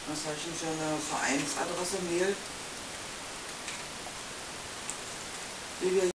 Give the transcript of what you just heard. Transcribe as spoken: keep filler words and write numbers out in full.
Was habe ich denn für eine Vereinsadresse, Mail, die wir